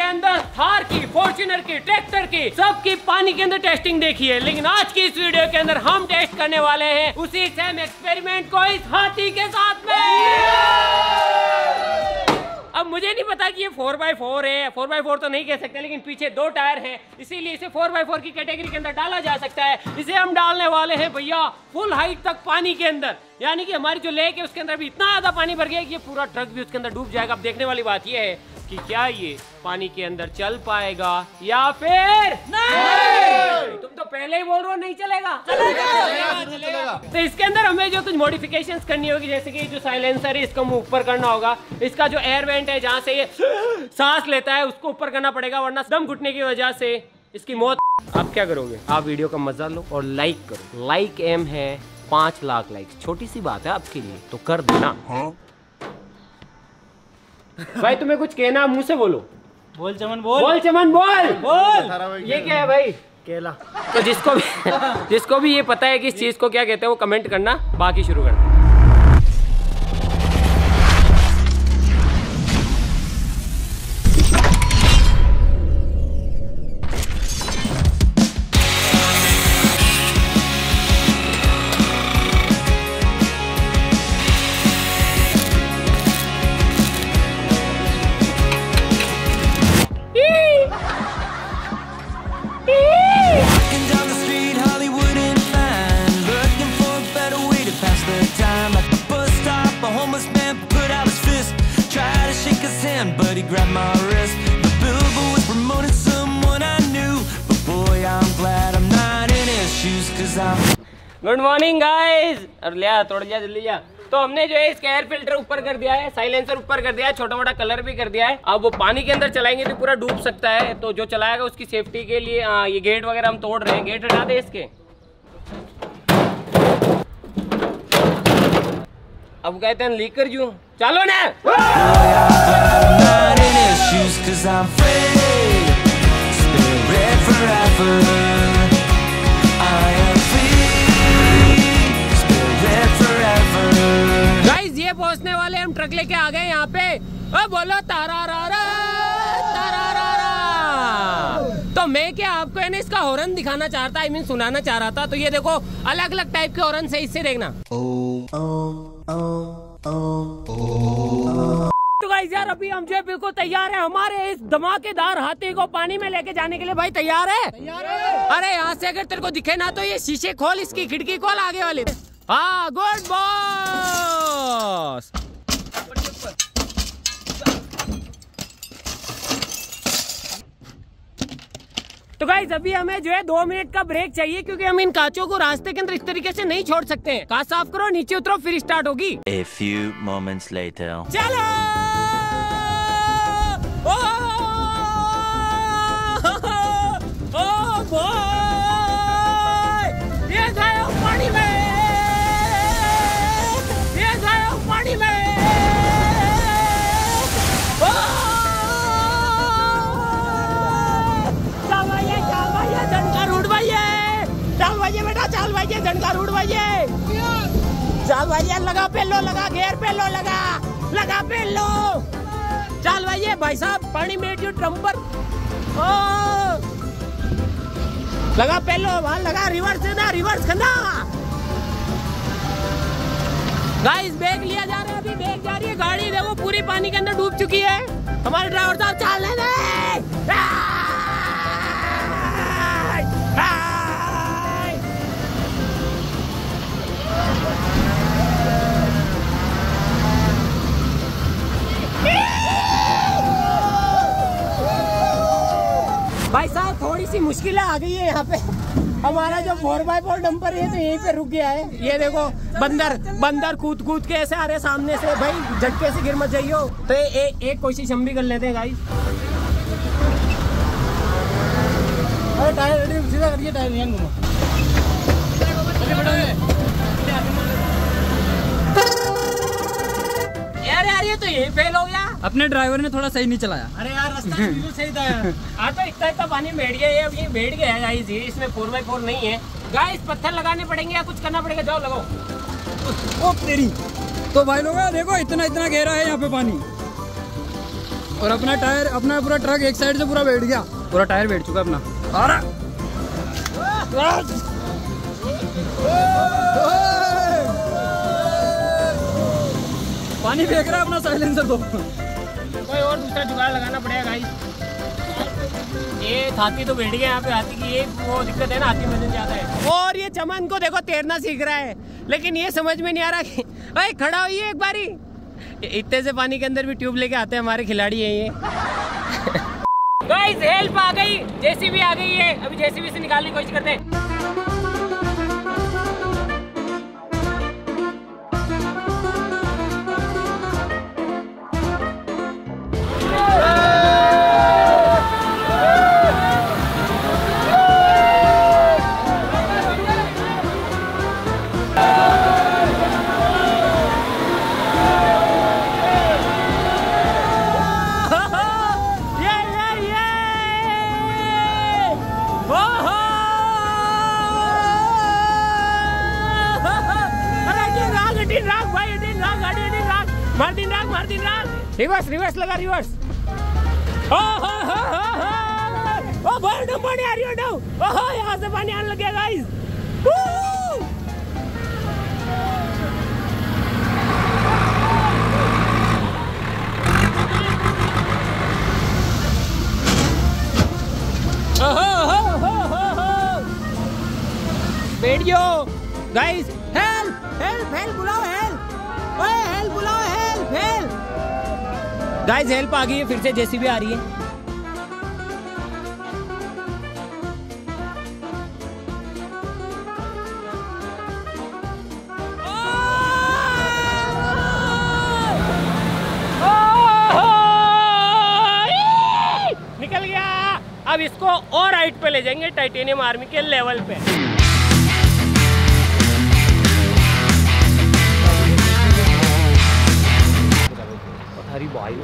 अंदर थार की, फॉर्च्यूनर की, ट्रैक्टर की, सबकी पानी के अंदर टेस्टिंग देखी है, लेकिन आज की इस वीडियो के अंदर हम टेस्ट करने वाले हैं उसी सेम एक्सपेरिमेंट को इस हाथी के साथ में। अब मुझे नहीं पता कि ये 4x4 है, 4x4 तो नहीं कह सकते, लेकिन पीछे 2 टायर हैं, इसीलिए इसे 4x4 की कैटेगरी के अंदर डाला जा सकता है। इसे हम डालने वाले हैं भैया फुल हाइट तक पानी के अंदर, यानी कि हमारी जो लेक है उसके अंदर भी इतना ज्यादा पानी भर गया कि ये पूरा ट्रक भी उसके अंदर डूब जाएगा। अब देखने वाली बात ये है कि क्या ये पानी के अंदर चल पाएगा या फिर नहीं। तुम तो पहले ही बोल रहे हो नहीं चलेगा। चलेगा। तो इसके अंदर हमें जो कुछ मॉडिफिकेशंस करनी होगी, जैसे कि जो साइलेंसर है इसको मुंह ऊपर करना होगा, इसका जो एयर वेंट है जहाँ से ये सांस लेता है उसको ऊपर करना पड़ेगा, वरना दम घुटने की वजह से इसकी मौत। आप क्या करोगे? आप वीडियो का मजा लो और लाइक करो। लाइक एम है 5 लाख लाइक्स, छोटी सी बात है आपके लिए, तो कर देना। भाई तुम्हें कुछ कहना, मुंह से बोलो। बोल चमन बोल, बोल चमन बोल, बोल। ये क्या है भाई? केला। तो जिसको भी ये पता है कि इस चीज को क्या कहते हैं वो कमेंट करना, बाकी शुरू करते हैं। But he grabbed my wrist. The billboard was promoting someone I knew, but boy, I'm glad I'm not in his shoes, 'cause I'm. Good morning guys. और लिया तोड़ लिया जल्दी लिया। तो हमने जो है इसका एयर फिल्टर ऊपर कर दिया है, साइलेंसर ऊपर कर दिया है, छोटा मोटा कलर भी कर दिया है। अब वो पानी के अंदर चलाएंगे तो पूरा डूब सकता है, तो जो चलाएगा उसकी सेफ्टी के लिए ये गेट वगैरह हम तोड़ रहे हैं। गेट हटा दे इसके। अब कहते हैं लीक कर जू, चलो ना। गाइस ये पहुंचने वाले हम ट्रक लेके आ गए यहाँ पे। बोलो तारा रा रा, तारा रा रा। तो मैं क्या आपको है ना इसका हॉर्न दिखाना चाहता, आई मीन सुनाना चाह रहा था। तो ये देखो अलग अलग टाइप के हॉर्न से, इससे देखना। तो गाइस यार अभी हम जो है बिल्कुल तैयार है हमारे इस धमाकेदार हाथी को पानी में लेके जाने के लिए। भाई तैयार है? तैयार है। अरे यहाँ से अगर तेरे को दिखे ना तो ये शीशे खोल, इसकी खिड़की खोल आगे वाली। हाँ गुड बॉस। तो गाइस अभी हमें जो है 2 मिनट का ब्रेक चाहिए, क्योंकि हम इन कांचों को रास्ते के अंदर इस तरीके से नहीं छोड़ सकते हैं। कांच साफ करो, नीचे उतरो, फिर स्टार्ट होगी। A few moments later. चलो। ये जाओ पानी में, ये जाओ पानी में। चल भाई बेटा, चल भाई झंडा रूट भाई, चल भाई लगा पेलो, लगा घेर पेलो, लगा पेलो। चल भाई साहब पानी में ट्रम्पर लगा पेलो, वहां लगा रिवर्स ना, रिवर्स करना। गाइस बैग लिया जा रहा है, अभी बैग जा रही है गाड़ी, देखो पूरी पानी के अंदर डूब चुकी है। हमारे ड्राइवर साहब चलने दे। भाई साहब थोड़ी सी मुश्किलें आ गई है यहाँ पे। हमारा जो 4x4 डंपर है तो यहीं पे रुक गया है। ये देखो बंदर कूद के ऐसे आ रहे सामने से। भाई झटके से गिर मत जाइयो। तो एक कोशिश हम भी कर लेते हैं गाइस। अरे टायर रेडी सीधा करिए, टायर नहीं घुमा। यार ये तो यही फेल हो गया। अपने ड्राइवर ने थोड़ा सही नहीं चलाया। अरे यार रास्ता बिल्कुल सही था यार। तो इतना पानी बैठ गया है, अब ये बैठ गया है गाइस। ये इसमें 4x4 नहीं है गाइस, पत्थर लगाने पड़ेंगे या कुछ करना पड़ेगा। जाओ लगाओ। ओ तेरी। तो भाई लोग देखो इतना गहरा है यहाँ पे पानी। और अपना पूरा ट्रक एक साइड से पूरा बैठ गया, पूरा टायर बैठ चुका अपना। अरे पानी फेंक रहा है अपना साइलेंसर को। कोई और दूसरा जुगाड़ लगाना पड़ेगा गाइस। ये हाथी तो बैठ गया यहाँ पे, हाथी की ये वो दिक्कत है ना, हाथी वजन ज्यादा है। और ये चमन को देखो तैरना सीख रहा है, लेकिन ये समझ में नहीं आ रहा कि अरे खड़ा होइए एक बारी। इतने से पानी के अंदर भी ट्यूब लेके आते हैं हमारे खिलाड़ी है ये। गाइस हेल्प आ गई, जेसीबी आ गई है, अभी जेसीबी से निकालने की कोशिश करते हैं। रिवर्स लगा, रिवर्स। ओ बहुत पानी आ रही है, ओहो यहाँ से पानी आने लग गया guys. Video guys, help help help बुलाओ, हेल्प, ओए हेल्प बुलाओ, हेल्प हेल्प। गाइस हेल्प आ गई है, फिर से जेसीबी आ रही है। निकल गया। अब इसको और हाइट पे ले जाएंगे, टाइटेनियम आर्मी के लेवल पे। हरी भाई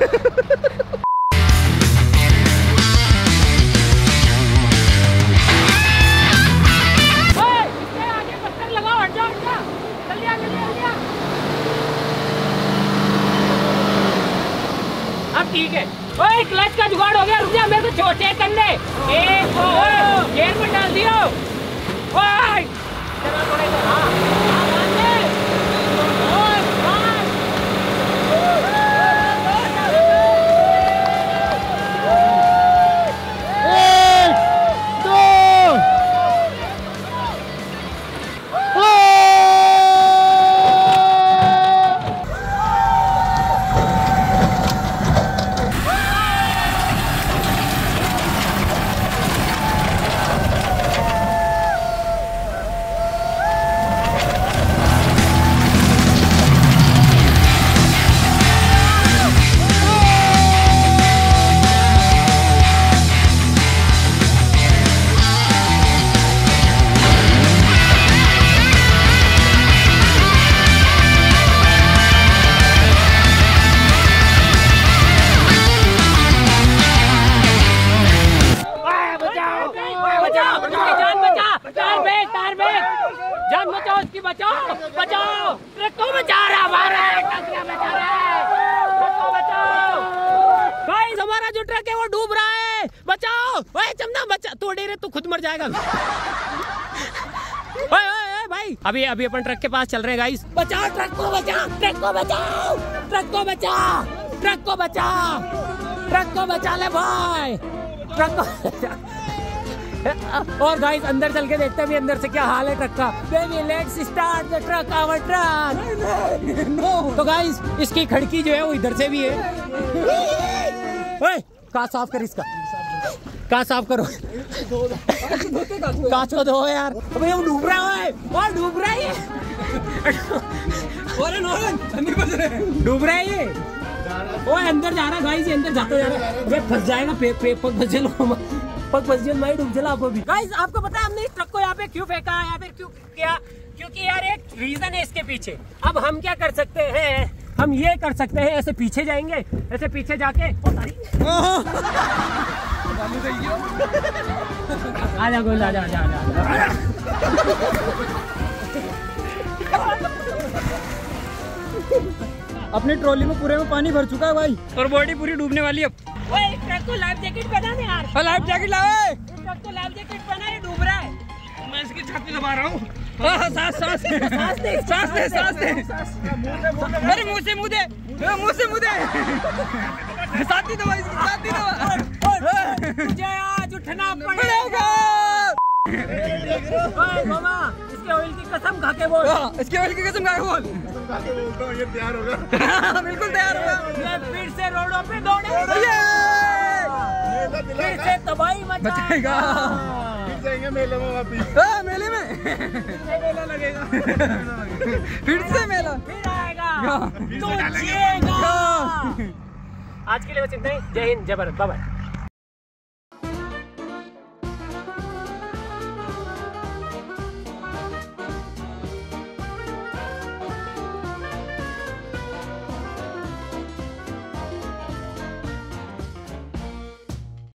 आगे पत्थर लगाओ, हट जाओ, जल्दी आ, जल्दी आ। अब ठीक है। ओए क्लच का जुगाड़ हो गया, रुक जा, मेरे को छोटे करने। एक गेयर में डाल दियो। ओए चलो थोड़ा इधर, हाँ बचाओ, बचाओ, ट्रक को बचा रहा, बचा रहा है, ट्रक को बचाओ। गाइस हमारा जो ट्रक है वो डूब रहा है, बचाओ। ओए चमना बचा, तोड़े रे तू खुद मर जाएगा। ओए ओए भाई, अभी अपन ट्रक के पास चल रहे हैं गाइस। बचाओ ट्रक को, बचाओ ट्रक को, बचाओ ट्रक को, बचाओ ट्रक को, बचाओ ट्रक को, बचा ले भाई, ट्रक को। और गाइस अंदर चल के देखते हैं भी अंदर से क्या हाल है ट्रक का। Baby let's start the truck, our truck. No तो गाइस इसकी खिड़की जो है वो इधर से भी है। ओए कहाँ साफ कर, इसका कहाँ साफ करो, कांच को धो यार। अबे वो डूब रहा है, वो डूब रहा है, डूब रहा है ये। वो अंदर जा रहा गाइस, ये अंदर जाता जा रहा है, फंस जाएगा, पग फंस माई डूब चला आपको भी। गाइस आपको पता है हमने इस ट्रक को यहाँ पे क्यों फेंका है, यहाँ पे क्यों किया? क्योंकि यार एक रीजन है इसके पीछे। अब हम क्या कर सकते हैं, हम ये कर सकते हैं, ऐसे पीछे जाएंगे, ऐसे पीछे जाके आजा गोल, आजा आजा आजा। अपनी ट्रॉली में पूरे में पानी भर चुका है भाई, और बॉडी पूरी डूबने वाली है अब। ओए ट्रक को लाइफ जैकेट पहना दे यार। लाइफ जैकेट लाओ। ट्रक को लाइफ जैकेट पहना, ये डूब रहा है। मैं इसकी छाती दबा रहा हूँ। सांस सांस सांस दे सांस दे सांस दे। अरे मुंह से मुंह दे, मुंह से मुंह दे। छाती दबा इसकी, छाती दबा। तुझे आज उठना पड़ेगा। मामा इसके ऑयल की कसम खा के बोल। इसके ऑयल की कसम खा के बोल। ये तैयार होगा। बिल्कुल तैयार होगा। ये फिर से रोडों पे दौड़ेगा, फिर से तबाही मचाएगा। फिर जाएंगे मेले में वापिस। मेले में मेला लगेगा। फिर से मेला, फिर आएगा तो जिएगा। आज के लिए बस इतना ही। जय हिंद, जय भारत, बाय बाय।